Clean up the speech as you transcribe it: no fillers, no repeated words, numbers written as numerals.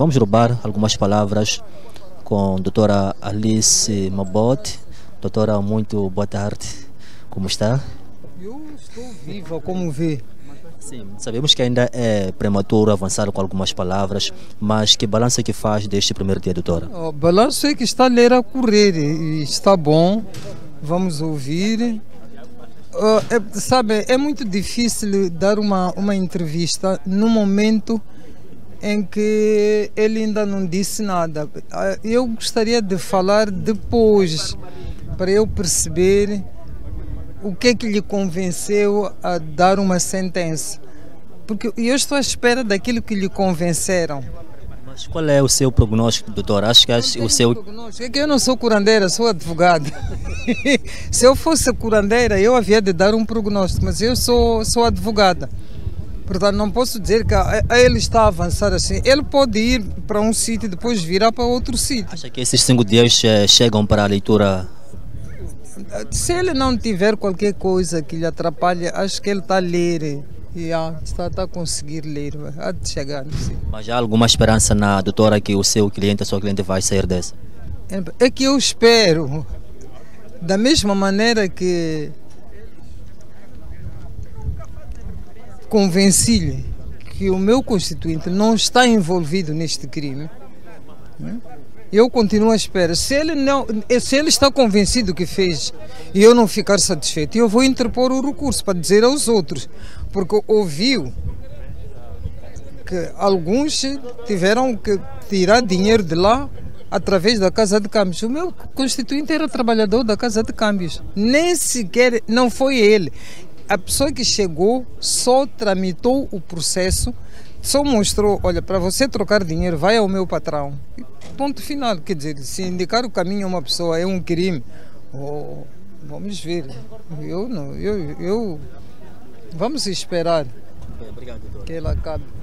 Vamos roubar algumas palavras com a doutora Alice Mabote. Doutora, muito boa tarde. Como está? Eu estou viva, como vê. Sim, sabemos que ainda é prematuro avançar com algumas palavras, mas que balanço é que faz deste primeiro dia, doutora? O balanço é que está a ler a correr e está bom. Vamos ouvir. Sabe, é muito difícil dar uma entrevista no momento em que ele ainda não disse nada. Eu gostaria de falar depois, para eu perceber o que é que lhe convenceu a dar uma sentença. Porque eu estou à espera daquilo que lhe convenceram. Mas qual é o seu prognóstico, doutora? Acho que o seu... É que eu não sou curandeira, sou advogada. Se eu fosse curandeira, eu havia de dar um prognóstico, mas eu sou advogada. Portanto, não posso dizer que ele está a avançar assim. Ele pode ir para um sítio e depois virar para outro sítio. Acha que esses 5 dias chegam para a leitura? Se ele não tiver qualquer coisa que lhe atrapalhe, acho que ele está a ler. Está a conseguir ler, há de chegar. Sim. Mas há alguma esperança na doutora que o seu cliente, a sua cliente vai sair dessa? É que eu espero, da mesma maneira que convenci-lhe que o meu constituinte não está envolvido neste crime, né? Eu continuo à espera. Se ele está convencido que fez e eu não ficar satisfeito, eu vou interpor o recurso para dizer aos outros, porque ouviu que alguns tiveram que tirar dinheiro de lá através da Casa de Câmbios. O meu constituinte era trabalhador da Casa de Câmbios. Nem sequer, não foi ele. A pessoa que chegou só tramitou o processo, só mostrou, olha, para você trocar dinheiro, vai ao meu patrão. Ponto final. Quer dizer, se indicar o caminho a uma pessoa é um crime, vamos ver. Vamos esperar. Obrigado, doutora. Que ela acabe.